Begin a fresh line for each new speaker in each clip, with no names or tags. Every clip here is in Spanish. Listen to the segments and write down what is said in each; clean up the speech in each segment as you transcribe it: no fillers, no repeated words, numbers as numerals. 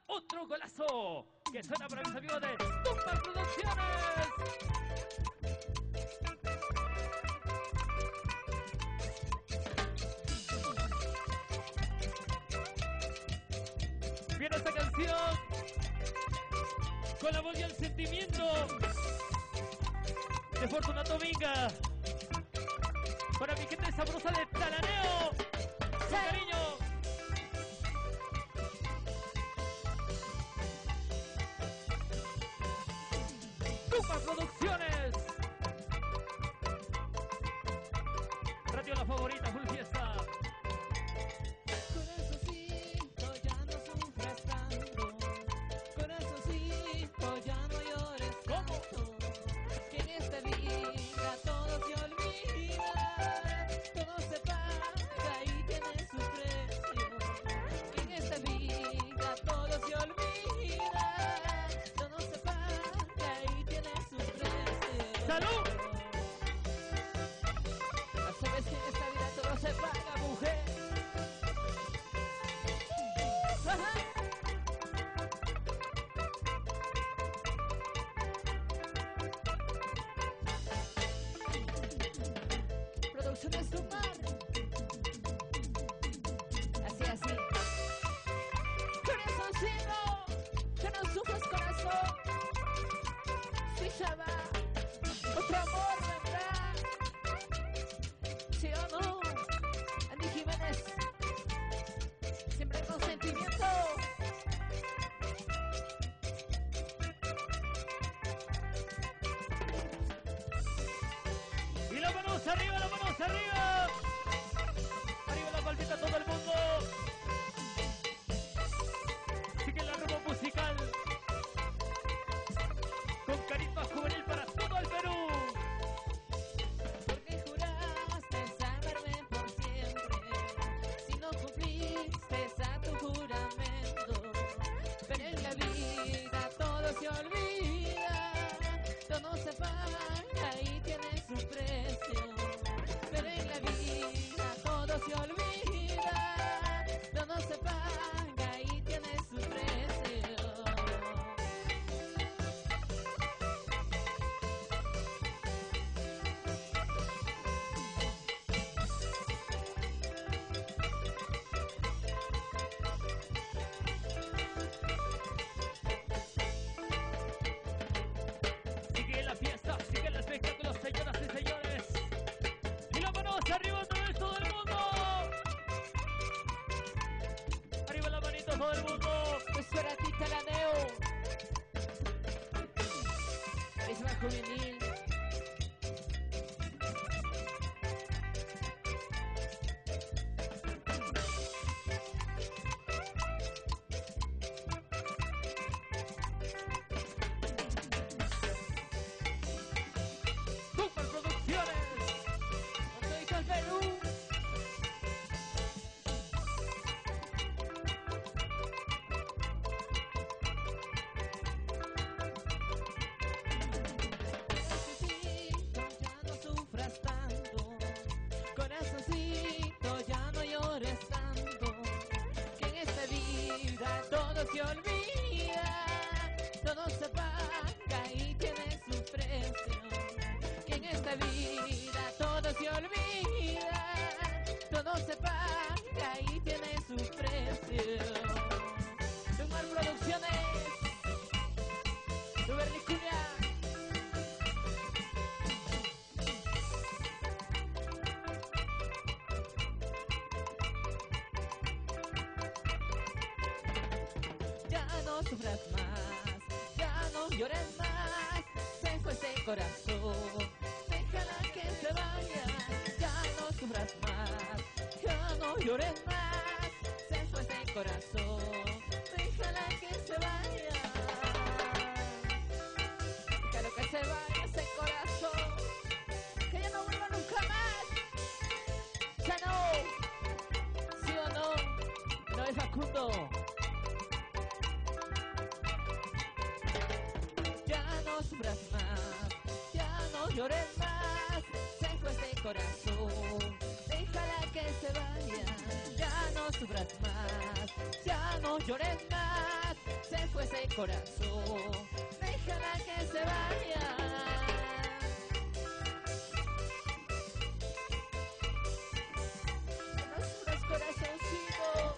otro golazo que suena para mis amigos de Tumba Producciones. Viene esta canción con la voz y el sentimiento de Fortunato Vinga para mi gente sabrosa de Talaneo. Con cariño. Tumba Producciones. Radio La Favorita, full fiesta.
Corazoncito, ya no sufras tanto. Corazoncito, ya no llores tanto. Que en esta vida todo se olvida. Todo se paga y tiene su precio. Que en esta vida todo se olvida. Todo se paga y tiene su precio.
¡Salud!
Ya sabes que en esta vida todo se paga, mujer. Producciones Tumbar. Así. Corazoncito, que no sufras, corazón. Sí, ya va. Otro amor vendrá. ¿Sí o no? Andy Jiménez. Siempre con sentimiento.
Y las manos arriba, las manos arriba. Arriba la palmita todo el mundo. Sigue la rumba musical con carisma juvenil para todo el Perú.
Porque juraste salvarme por siempre. Si no cumpliste a tu juramento. Pero en la vida todo se olvida. Todo se paga y tiene su precio. Pero en la vida todo se olvida. Todo se paga y tiene su precio.
Sigue la fiesta, sigue el espectáculo, señoras y señores. Y las manos arriba otra vez todo el mundo. Arriba la manito todo el mundo.
Eso era ti, Talaneo. Carisma juvenil.
Tumba Producciones.
Cuando dijo el Perú. Corazoncito, ya no sufras tanto. Corazoncito, ya no llores tanto. Que en esta vida todo se olvida. Todo se paga y tiene su precio. Que en esta vida todo se olvida. Todo se paga y tiene su precio. Tumbar Producciones. Tu Berlicunia. Ya no sufras más, ya no llores más, se fue ese corazón, déjala que se vaya. Ya no sufras más, ya no llores más, se fue ese corazón, déjala que se vaya. Déjalo que se vaya ese corazón, que ya no vuelva nunca más. Ya no, ¿sí o no? No es Facundo. Ya no sufras más, ya no llores más, se fue ese corazón, déjala que se vaya. Ya no sufras más, ya no llores más, tengo ese corazón, déjala que se vaya. Nuestros corazoncitos.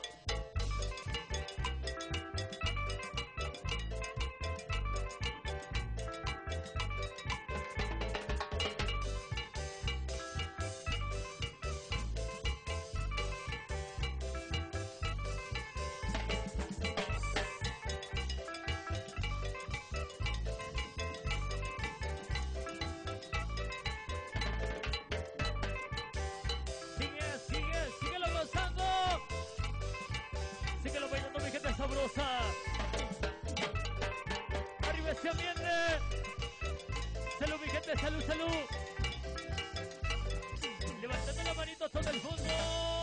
Síguelo gozando. Síguelo bailando, mi gente sabrosa. Arriba ese ambiente. Salud, mi gente, salud, salud. Levantando la manito todo el mundo.